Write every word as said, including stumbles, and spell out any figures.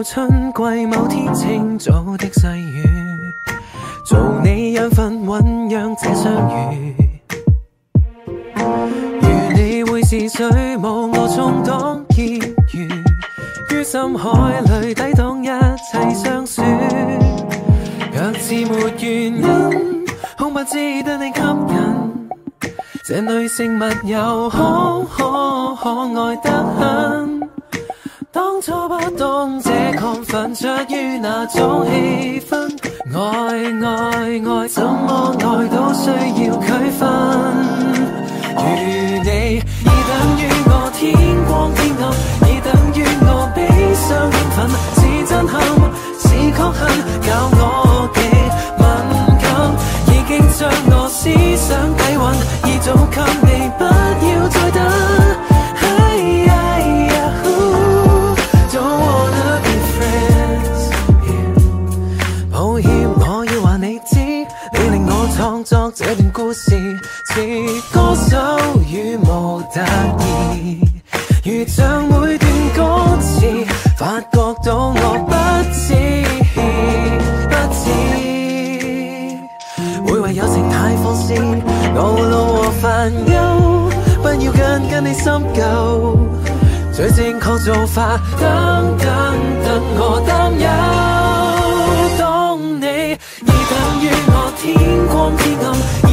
春季某天清早的細雨，做你養分醞釀這相遇。如你會是水母，我充當結餘，於深海裏抵擋一切相處。若是沒原因，恐不知得你吸引。這女性密友可可可愛得很。當初不懂這亢奮着於那種氣氛，愛愛愛怎麼愛都需要區分。如你已等於我天光天暗，已等於我悲傷興奮，是震撼是確幸，教我極敏感，已經將我思想底蘊，已早給你，不要再等。創作這段故事似歌手與模特兒，如像每段歌詞發覺到我不知不知，會為友情太放肆，懊惱和煩憂，不要緊跟你深究，最正確做法，等等等我擔憂。當你已等於我天光天暗。